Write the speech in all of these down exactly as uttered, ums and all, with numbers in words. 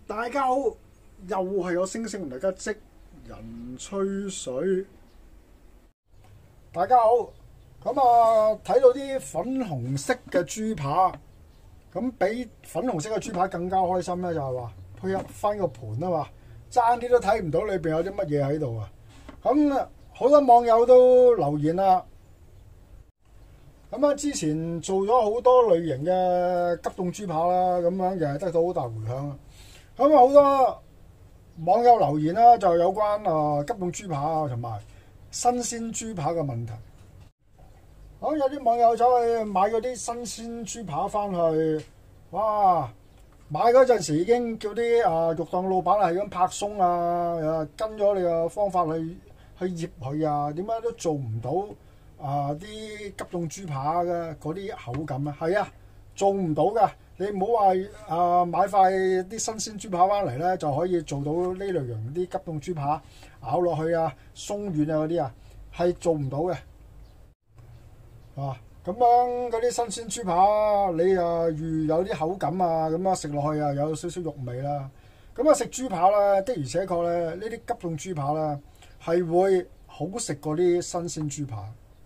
大家好，又係我星星同大家職人吹水。大家好，咁啊睇到啲粉紅色嘅豬扒，咁比粉紅色嘅豬扒更加開心咧，就係話配合翻個盤啊嘛，爭啲都睇唔到裏邊有啲乜嘢喺度啊！咁好多網友都留言啦。咁啊，之前做咗好多類型嘅急凍豬扒啦，咁樣又係得到好大迴響。咁啊，好多網友留言啦，就有關啊急凍豬扒啊，同埋新鮮豬扒嘅問題。咁有啲網友走去買嗰啲新鮮豬扒翻去，哇！買嗰陣時已經叫啲啊肉檔老闆係咁拍鬆啊，跟咗你個方法去去醃佢啊，點解都做唔到啊啲急凍豬扒嘅嗰啲口感啊？係啊，做唔到㗎。你唔好話啊買塊啲新鮮豬扒翻嚟咧，就可以做到呢類型啲急凍豬扒咬落去啊鬆軟啊嗰啲啊，係做唔到嘅。啊，咁樣嗰啲新鮮豬扒，你啊預有啲口感啊，咁啊食落去啊有少少肉味啦。咁啊食豬扒咧，的而且確咧，呢啲急凍豬扒咧係會好食過啲新鮮豬扒。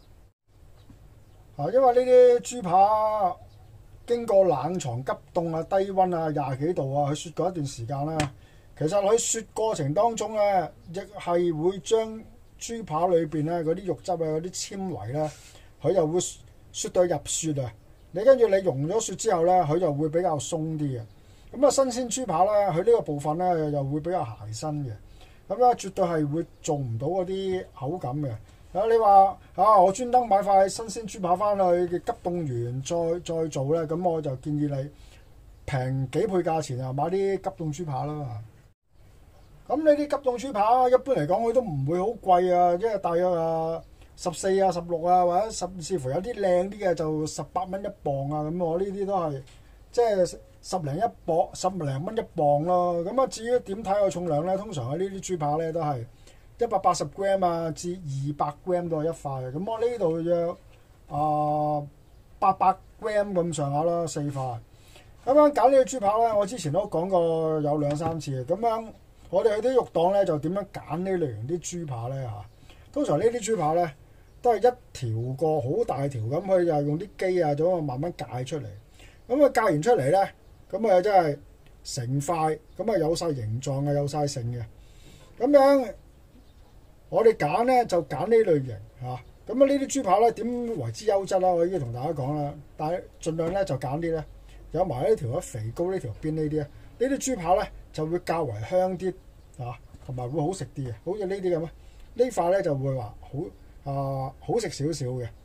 啊，因為呢啲豬扒經過冷藏急凍啊、低溫啊、廿幾度啊，佢雪過一段時間啦。其實佢雪過程當中咧，亦係會將豬扒裏邊咧嗰啲肉汁啊、嗰啲纖維咧，佢就會雪到入雪啊。你跟住你溶咗雪之後咧，佢就會比較鬆啲嘅。咁啊，新鮮豬扒咧，佢呢個部分咧又會比較鞋身嘅。咁咧，絕對係會做唔到嗰啲口感嘅。啊，你話啊，我專登買塊新鮮豬扒翻去嘅急凍完再再做咧，咁我就建議你平幾倍價錢啊，買啲急凍豬扒啦。咁呢啲急凍豬扒一般嚟講，佢都唔會好貴啊，即係大約啊十四啊、十六啊，或者甚至乎有啲靚啲嘅就十八蚊一磅啊。咁我呢啲都係即係十零一磅、十零蚊一磅咯。咁啊，至於點睇個重量咧，通常喺呢啲豬扒咧都係一百八十 gram 啊至二百 gram 都係一塊。咁我呢度約啊八百 gram 咁上下啦，四塊。咁樣揀呢個豬扒咧，我之前都講過有兩三次。咁樣我哋去啲肉檔咧，就點樣揀呢類型啲豬扒咧嚇？通常呢啲豬扒咧都係一條個好大條咁，佢就用啲機啊，咁啊慢慢解出嚟。咁啊解完出嚟咧，咁啊真係成塊，咁啊有晒形狀啊，有晒性嘅。咁樣我哋揀咧就揀呢類型嚇。咁啊呢啲豬扒咧點為之優質啦？我已經同大家講啦，但係盡量咧就揀啲咧有埋呢條一肥膏呢條邊呢啲咧，呢啲豬扒咧就會較為香啲嚇，同埋會好食啲嘅。好似呢啲咁啊，呢塊咧就會話好啊、呃、好食少少嘅，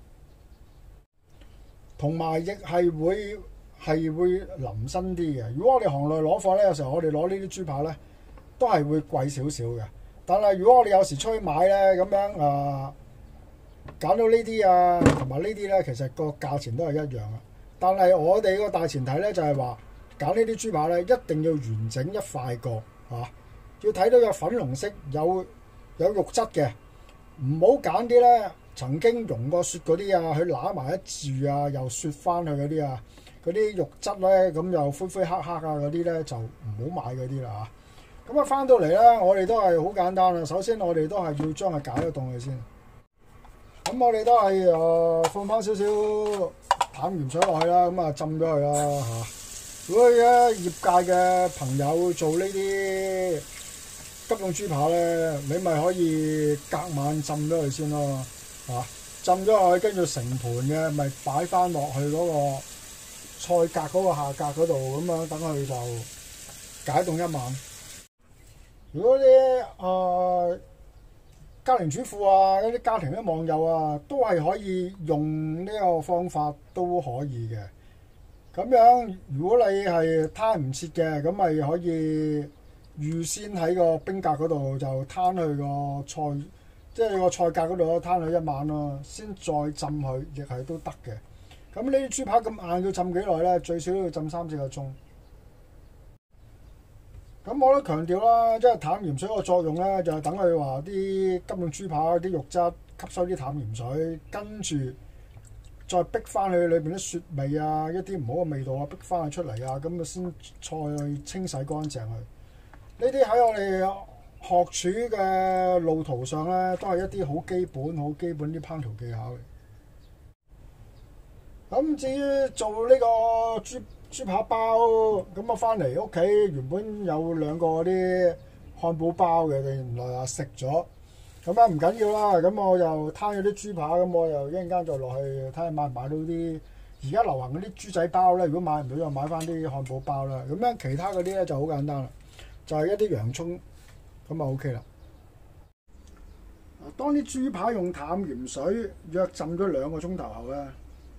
同埋亦係會係會腍身啲嘅。如果我哋行內攞貨咧，有時候我哋攞呢啲豬扒咧都係會貴少少嘅。但係如果我哋有時出去買咧，咁樣啊揀到呢啲啊同埋呢啲咧，其實個價錢都係一樣啊。但係我哋個大前提咧就係話揀呢啲豬扒咧，一定要完整一塊過嚇、啊，要睇到有粉紅色有有肉質嘅，唔好揀啲咧曾經溶過雪嗰啲啊，佢揦埋一住啊，又雪翻去嗰啲啊，嗰啲肉質咧咁又灰灰黑黑啊嗰啲咧就唔好買嗰啲啦嚇。咁啊翻到嚟咧，我哋都係好簡單啦。首先我哋都係要將佢解咗凍佢先。咁我哋都係誒、呃、放翻少少淡鹽水落去啦，咁啊浸咗佢啦嚇。如果而家業界嘅朋友做呢啲急凍豬扒咧，你咪可以隔晚浸咗佢先咯嚇。浸咗佢，跟住成盤嘅咪擺翻落去嗰個菜格嗰個下格嗰度，咁樣等佢就解凍一晚。如果啲啊、呃、家庭主婦啊，嗰啲家庭嘅網友啊，都係可以用呢個方法都可以嘅。咁樣如果你係攤唔切嘅，咁咪可以預先喺個冰格嗰度就攤去個菜，即係個菜格嗰度攤去一晚咯，先再浸佢，亦係都得嘅。咁呢啲豬扒咁硬要浸幾耐咧？最少都要浸三四個鐘。咁我都強調啦，即係淡鹽水個作用咧，就係等佢話啲急凍豬扒啲肉質吸收啲淡鹽水，跟住再逼翻去裏邊啲雪味啊，一啲唔好嘅味道啊，逼翻佢出嚟啊，咁啊先再清洗乾淨佢。 呢啲喺我哋學廚嘅路途上咧，都係一啲好基本、好基本啲烹調技巧嚟。咁至於做呢個豬豬扒包，咁我翻嚟屋企原本有兩個啲漢堡包嘅，原來啊食咗，咁啊唔緊要啦。咁我又攤咗啲豬扒，咁我又一陣間再落去睇下買唔買到啲而家流行嗰啲豬仔包咧。如果買唔到就買翻啲漢堡包啦。咁樣其他嗰啲咧就好簡單啦，就係、是、一啲洋葱，咁啊 OK 啦。當啲豬扒用淡鹽水約浸咗兩個鐘頭後咧。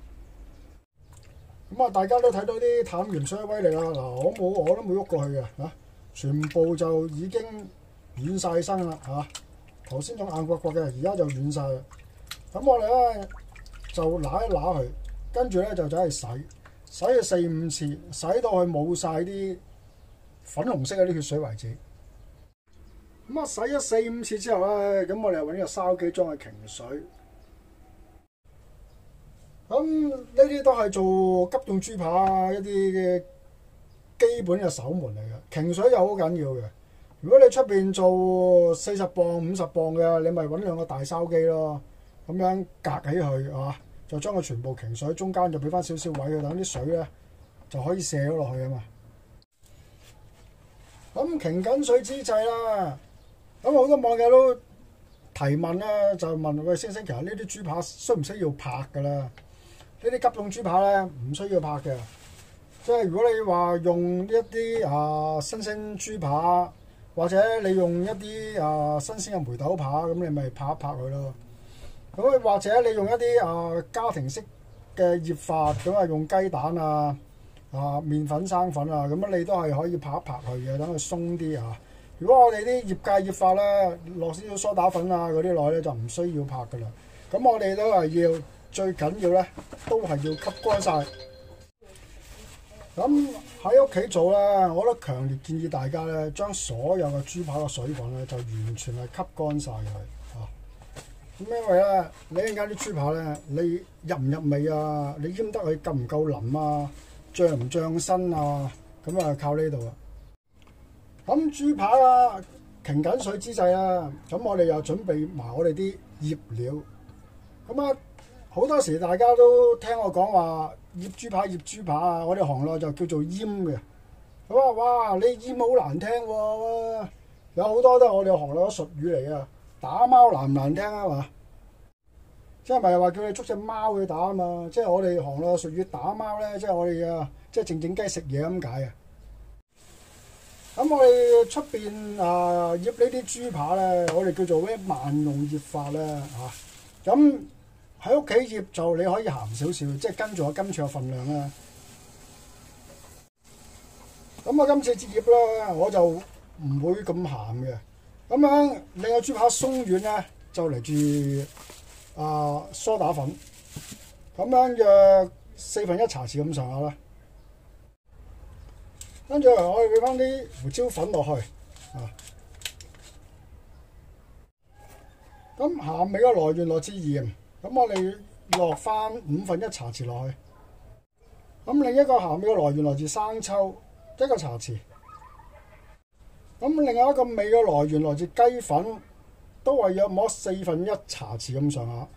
咁啊！大家都睇到啲淡鹽水嘅威力啦。嗱，我冇我都冇喐過去嘅嚇，全部就已經軟晒身啦嚇。頭先仲硬骨骨嘅，而家就軟晒啦。咁我哋咧就揦一揦佢，跟住咧就走去洗，洗咗四五次，洗到佢冇晒啲粉紅色嗰啲血水為止。咁啊，洗咗四五次之後咧，咁我哋又揾呢個筲箕裝去擎水。咁呢啲都係做急凍豬扒一啲嘅基本嘅手門嚟嘅，擎水又好緊要嘅。如果你出邊做四十磅、五十磅嘅，你咪揾兩個大筲箕咯，咁樣隔起佢啊，就將佢全部擎水，中間就俾翻少少位佢，等啲水咧就可以射咗落去啊嘛。咁擎緊水之際啦，咁好多網友都提問啦，就問喂，星星，其實呢啲豬扒需唔需要拍㗎啦？呢啲急凍豬扒咧唔需要拍嘅，即係如果你話用一啲啊新鮮豬扒，或者你用一啲啊新鮮嘅梅豆扒，咁你咪拍一拍佢咯。咁或者你用一啲啊家庭式嘅醃法，咁啊用雞蛋啊啊麵粉生粉啊，咁你都係可以拍一拍佢嘅，等佢鬆啲啊。如果我哋啲業界醃法咧，落少少梳打粉啊嗰啲落咧就唔需要拍噶啦。咁我哋都係要。最緊要咧，都係要吸乾晒。咁喺屋企做咧，我都強烈建議大家咧，將所有嘅豬扒嘅水分咧，就完全係吸乾晒佢嚇。咁因為咧，你一陣間啲豬扒咧，你入唔入味啊？你醃得佢夠唔夠腍啊？漲唔漲身啊？咁啊靠呢度啦。咁豬扒啊，擎緊水之際啦，咁我哋又準備埋我哋啲醃料。咁啊〜好多時大家都聽我講話醃豬扒醃豬扒啊，我哋行內就叫做醃嘅。佢話：哇，你醃好難聽喎！有好多都係我哋行內嘅術語嚟啊！打貓難唔難聽啊嘛？即係咪話叫你捉隻貓去打啊嘛？即係我哋行內嘅術語打貓咧，即係我哋啊，即係靜靜雞食嘢咁解啊！咁我哋出邊啊醃呢啲豬扒咧，我哋叫做咩萬用醃法咧嚇咁。喺屋企醃就你可以鹹少少，即係跟住我今次嘅份量啦。咁我今次醃咧，我就唔會咁鹹嘅。咁樣令個豬扒鬆軟咧，就嚟住啊梳打粉。咁樣約四分一茶匙咁上下啦。跟住我哋俾翻啲胡椒粉落去啊。咁鹹味嘅來源來自鹽。咁我哋落翻五分一茶匙落去，咁另一個鹹味嘅來源來自生抽一個茶匙，咁另外一個味嘅來源來自雞粉，都係約摸四分一茶匙咁上下。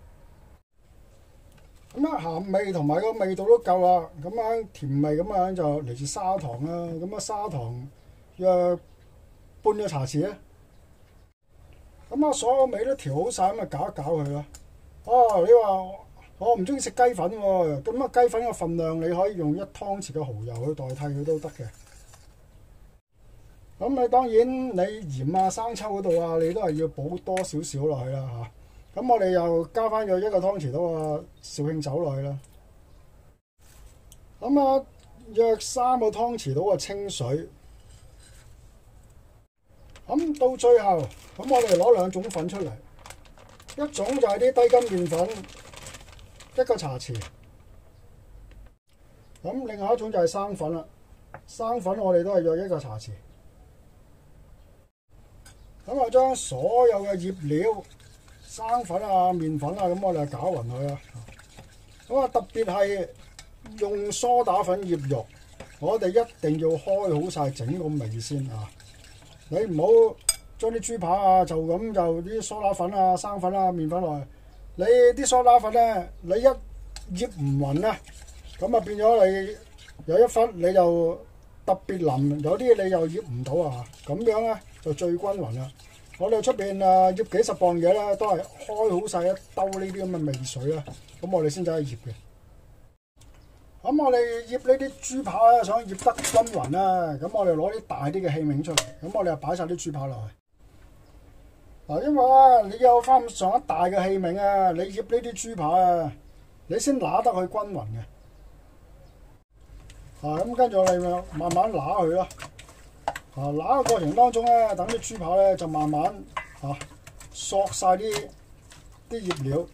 咁樣鹹味同埋個味道都夠啦，咁樣甜味咁樣就嚟自砂糖啦，咁啊砂糖約半個茶匙咧，咁啊所有味都調好晒，咁啊攪一攪佢啦。哦，你話我唔中意食雞粉喎，咁啊雞粉嘅份量你可以用一湯匙嘅蠔油去代替佢都得嘅。咁你當然你鹽啊、生抽嗰度啊，你都係要補多少少落去啦嚇。咁我哋又加翻咗一個湯匙多嘅紹興酒落去啦。咁啊，約三個湯匙到嘅清水。咁到最後，咁我哋攞兩種粉出嚟。一種就係啲低筋麵粉，一個茶匙。咁另外一種就係生粉啦，生粉我哋都係約一個茶匙。咁啊，將所有嘅醃料、生粉啊、麵粉啊，咁我哋就攪勻佢啦。咁啊，特別係用梳打粉醃肉，我哋一定要開好晒整個味先啊！ 你唔好將啲豬扒啊就咁就啲梳打粉啊、生粉啊、麵粉落去。你啲梳打粉咧，你一醃唔勻咧，咁啊變咗你有一忽你就特別腍，有啲你又醃唔到啊。咁樣咧就最均勻啦。我哋出邊啊醃幾十磅嘢咧，都係開好晒一兜呢啲咁嘅味水啦。咁我哋先走去醃嘅。咁我哋醃呢啲豬扒咧，想醃得均勻啦。咁我哋攞啲大啲嘅器皿出嚟，咁我哋就擺晒啲豬扒落去。嗱，因為啊，你有翻上一大嘅器皿啊，你醃呢啲豬扒啊，你先揦得佢均勻嘅。啊，咁跟住我哋咪慢慢揦佢咯。啊，揦嘅過程當中咧，等啲豬扒咧就慢慢啊索晒啲啲醃料。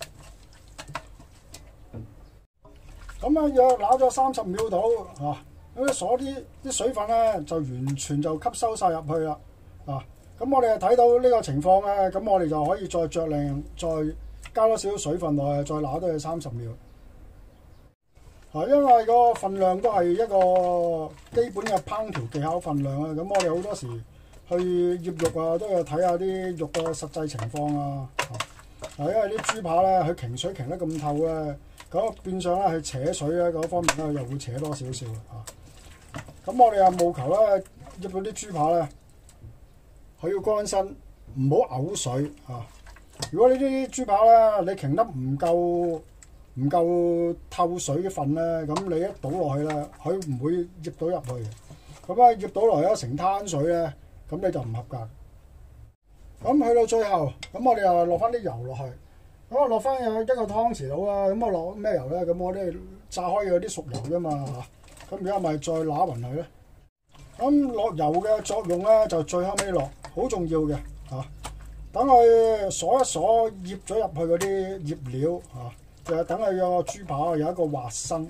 咁啊，約揦咗三十秒到啊，咁所啲啲水分咧就完全就吸收晒入去啦。啊，咁我哋就睇到呢個情況咧，咁我哋就可以再酌量再加多少少水分落去，再揦多佢三十秒。啊，因為個份量都係一個基本嘅烹調技巧份量啊。咁我哋好多時去醃肉啊，都要睇下啲肉嘅實際情況啊。啊，因為啲豬扒咧，佢擎水擎得咁透咧，咁變相咧去扯水咧嗰方面咧，又會扯多少少啊。咁我哋啊務求咧醃到啲豬扒咧，佢要乾身，唔好嘔水啊。如果呢啲豬扒咧，你擎得唔夠唔夠透水嘅份咧，咁你一倒落去咧，佢唔會醃到入去嘅。咁啊醃到落去一成攤水咧，咁你就唔合格。咁去到最後，咁我哋又落翻啲油落去。咁我落翻有一個湯匙度啦。咁我落咩油咧？咁我哋炸開嗰啲熟油啫嘛嚇。咁而家咪再揦勻佢咧。咁落油嘅作用咧，就最後尾落，好重要嘅嚇。等佢鎖一鎖醃咗入去嗰啲醃料嚇。就等佢個豬扒有一個滑身。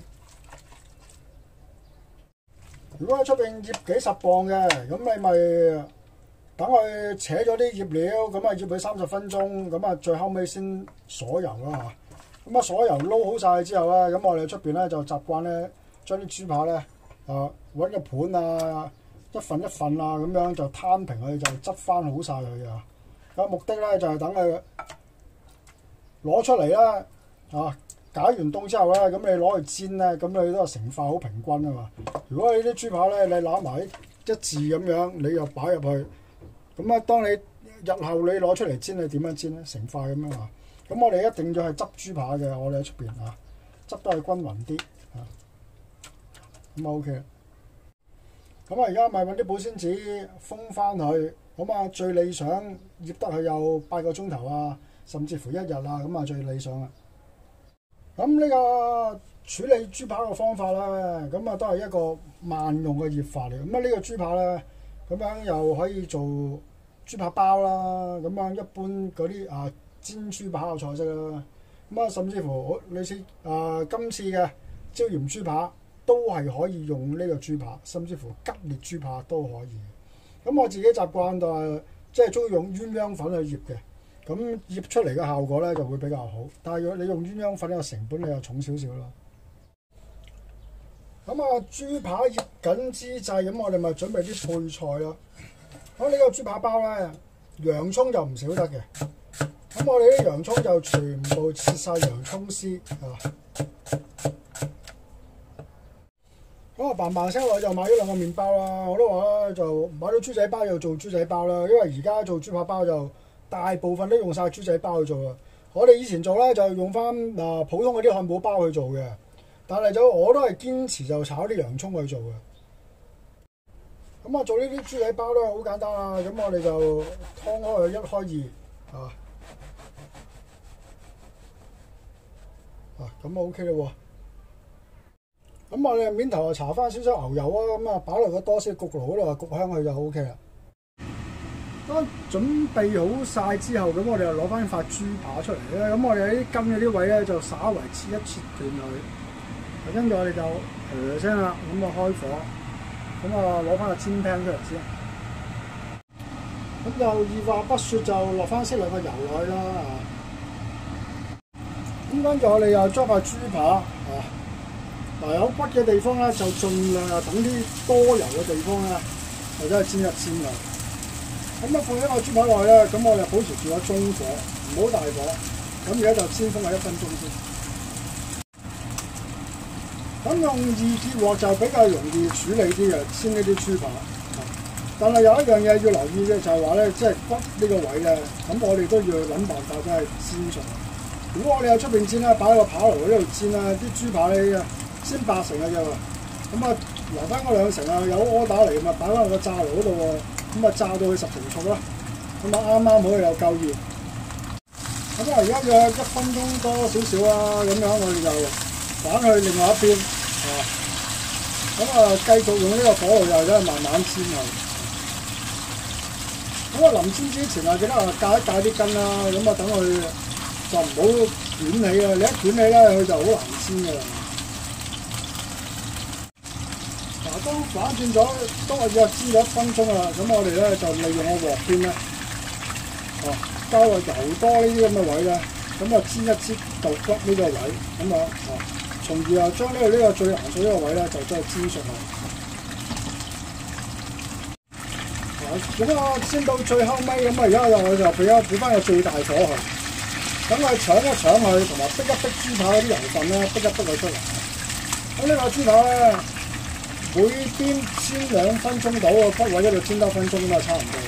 如果喺出邊醃幾十磅嘅，咁你咪等佢扯咗啲醃料，咁啊醃佢三十分鐘，咁啊最後尾先鎖油啦嚇。咁啊鎖油撈好晒之後咧，咁我哋出邊咧就習慣咧將啲豬扒咧啊揾個盤啊一份一份啊咁樣就攤平佢，就執翻好晒佢啊。咁目的咧就係等佢攞出嚟啦。啊，解完凍之後咧，咁你攞去煎咧，咁你都係成塊好平均啊嘛。如果你啲豬扒咧，你揦埋一字咁樣，你又擺入去，咁啊，當你日後你攞出嚟煎，你點樣煎咧？成塊咁樣啊。咁我哋一定要係執豬扒嘅，我哋喺出邊啊，執得係均勻啲啊。咁啊 OK 啦。咁啊，而家咪揾啲保鮮紙封翻佢，咁啊最理想醃得佢有八個鐘頭啊，甚至乎一日啊，咁啊最理想啦。咁呢個處理豬扒嘅方法咧，咁啊都係一個萬用嘅醃法嚟。咁啊呢個豬扒咧，咁樣又可以做豬扒包啦。咁啊一般嗰啲啊煎豬扒嘅菜式啦。咁啊甚至乎類似啊今次嘅椒鹽豬扒都係可以用呢個豬扒，甚至乎吉列豬扒都可以。咁我自己習慣就係即係中意用鴛鴦粉去醃嘅。咁醃出嚟嘅效果咧就會比較好，但係如果你用鴛鴦粉嘅成本你又重少少啦。咁啊豬扒醃緊之際，咁我哋咪準備啲配菜咯。咁呢個豬扒包咧，洋葱就唔少得嘅。咁我哋啲洋葱就全部切晒洋葱絲啊。咁啊嘭嘭聲我就買咗兩個麵包啦。我都話啦，就買到豬仔包就做豬仔包啦，因為而家做豬扒包就大部分都用晒豬仔包去做啊！我哋以前做咧就用翻嗱普通嗰啲漢堡包去做嘅，但係就我都係堅持就炒啲洋葱去做嘅。咁啊做呢啲豬仔包咧好簡單啊！咁我哋就劏開佢一開二啊啊咁 OK 啦喎！咁我哋面頭就搽翻少少牛油啊，咁啊擺落個多士焗爐嗰度焗香佢就 OK 啦。當準備好晒之後，咁我哋就攞翻塊豬扒出嚟咧。咁我哋喺啲筋嗰啲位咧，就稍為切一切斷佢。跟住我哋就誒聲啦，咁啊開火，咁啊攞翻個煎 pan 出嚟先。咁就二話不説就落翻適量嘅油落去啦。咁跟住我哋又將塊豬扒啊，嗱有骨嘅地方咧，就盡量啊等啲多油嘅地方咧，或者係煎一煎佢。 咁啊放喺個豬扒內咧，咁我就保持住個中火，唔好大火。咁而家就先封係一分鐘先。咁用易潔鑊就比較容易處理啲嘅，煎呢啲豬扒。但係有一樣嘢要留意嘅就係話咧，即係骨呢個位咧，咁我哋都要諗辦法真係煎熟。如果我哋喺出邊煎啦，擺喺個扒爐嗰度煎啦，啲豬扒咧煎八成嘅啫喎。咁啊留翻嗰兩成啊，有柯打嚟嘛，擺翻落個炸爐嗰度喎。咁啊炸到佢十成熟啦。咁啊啱啱好又夠熱。咁啊而家約一分鐘多少少啦，咁樣我哋就反去另外一邊。啊，咁啊繼續用呢個火爐又真係慢慢煎佢。咁啊臨煎之前啊，記得啊戒一戒啲筋啦，咁啊等佢就唔好捲起啦。你一捲起咧，佢就好難煎㗎啦。嗱，當反轉咗，當我約煎咗一分鐘啦，咁我哋咧就利用個鑊邊咧，哦，加個油多呢啲咁嘅位咧，咁啊煎一煎豆骨呢個位，咁啊，哦，從而又將呢個呢個最難做呢個位咧，就將佢煎熟佢。咁啊，煎到最後尾咁啊，而家就就俾一俾翻個最大火去，等佢搶一搶佢，同埋逼一逼豬扒嗰啲油分咧，逼一逼佢出嚟。咁呢個豬扒咧，每邊煎兩分鐘到，個骨位嗰度煎多一分鐘咁啊，差唔多。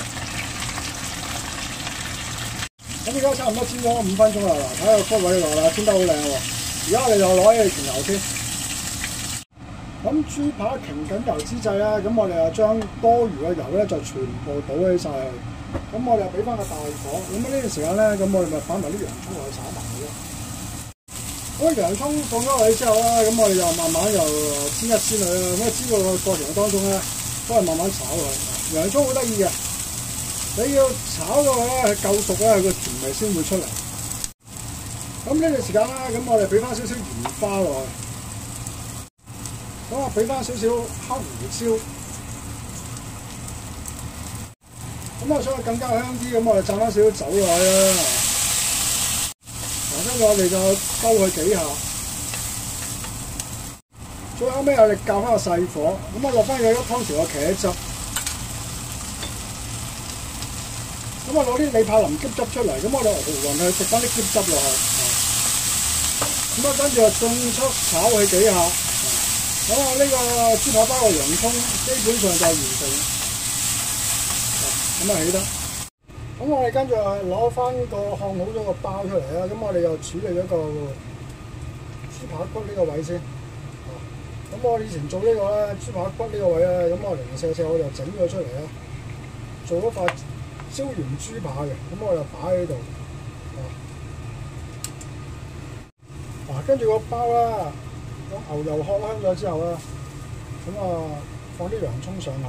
咁而家差唔多煎咗五分鐘啦，嗱，睇下個骨位落啦，煎得好靚喎。而家我哋就攞起去填油先。咁豬扒擎緊油之際咧，咁我哋就將多餘嘅油咧就全部倒起晒去。咁我哋又俾翻個大火。咁呢段時間咧，咁我哋咪擺埋啲洋葱落去炒埋佢咯。咁洋葱放咗落去之後咧，咁我哋又慢慢又煎一煎佢啦。咁啊煎個過程當中咧，都係慢慢炒佢。洋葱好得意嘅，你要炒到佢咧夠熟咧，佢個甜味先會出嚟。咁呢段時間咧，咁我哋俾翻少少鹽花落去。咁啊，俾翻少少黑胡椒，咁啊，想佢更加香啲，咁我哋攢翻少少酒落去啦。嗱，跟住我哋就兜佢幾下，最後尾我哋較翻個細火，咁啊落翻有一湯匙嘅茄汁，咁啊攞啲李柏林桔汁出嚟，咁我哋熬勻去滴翻啲桔汁落去，咁啊跟住就迅速炒佢幾下。咁啊，呢個豬扒包嘅洋葱基本上就完成，咁啊起得。咁我哋跟住攞翻個烘好咗個包出嚟啦。咁我哋又處理咗個豬扒骨呢個位先。咁我以前做呢個咧豬扒骨呢個位咧，咁我零零舍舍我就整咗出嚟啦，做咗塊椒鹽豬扒嘅。咁我就擺喺度。嗱，跟住個包啦。咁牛油烘香咗之後咧，咁啊放啲洋葱上去，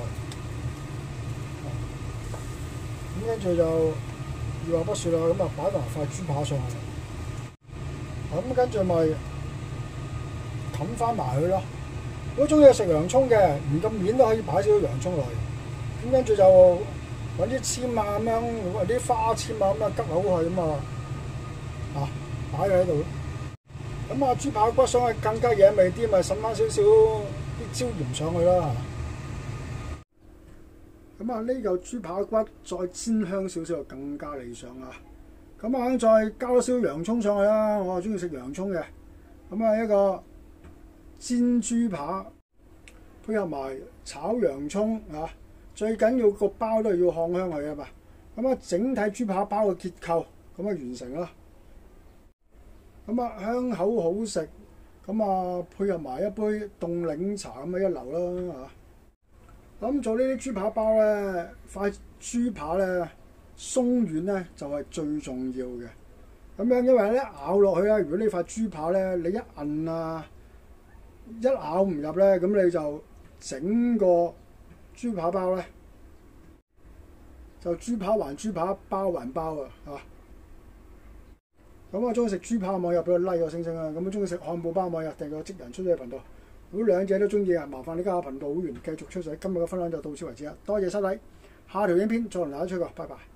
咁跟住就二話不說啦，咁啊擺埋塊豬扒上去，咁跟住咪冚翻埋佢咯。如果中意食洋葱嘅，唔咁面都可以擺少少洋葱落去。咁跟住就揾啲籤啊咁樣，揾啲花籤啊咁啊吉好佢咁啊，啊擺喺度。咁啊，豬扒骨想去更加惹味啲，咪滲翻少少啲椒鹽上去啦。咁啊，呢嚿豬扒骨再煎香少少就更加理想啦。咁啊，再加多少少洋葱上去啦，我係中意食洋葱嘅。咁啊，一個煎豬扒配合埋炒洋葱啊，最緊要個包都係要烘香佢啊嘛。咁啊，整體豬扒包嘅結構咁啊完成啦。咁啊香口好食，咁啊配合埋一杯凍檸茶咁啊一流啦嚇。咁做呢啲豬扒包咧，塊豬扒咧鬆軟咧就係最重要嘅。咁樣因為咧咬落去咧，如果呢塊豬扒咧你一摁啊一咬唔入咧，咁你就整個豬扒包咧就豬扒還豬扒，包還包啊嚇。咁我中意食豬扒網友俾個 like 個星星啊！咁我中意食漢堡包網友訂個職人出咗嘅頻道。如果兩者都中意啊，麻煩你加下頻道會員繼續出水。今日嘅分享就到此為止啦，多謝收睇，下條影片再同大家吹過，拜拜。